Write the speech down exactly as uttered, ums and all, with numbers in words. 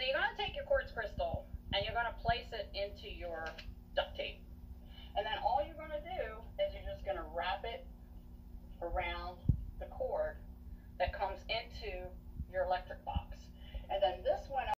So you're going to take your quartz crystal and you're going to place it into your duct tape. And then all you're going to do is you're just going to wrap it around the cord that comes into your electric box.